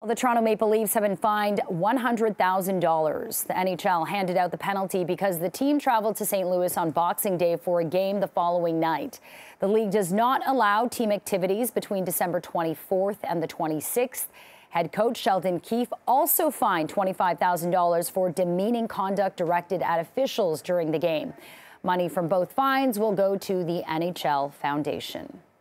Well, the Toronto Maple Leafs have been fined $100,000. The NHL handed out the penalty because the team traveled to St. Louis on Boxing Day for a game the following night. The league does not allow team activities between December 24th and the 26th. Head coach Sheldon Keefe also fined $25,000 for demeaning conduct directed at officials during the game. Money from both fines will go to the NHL Foundation.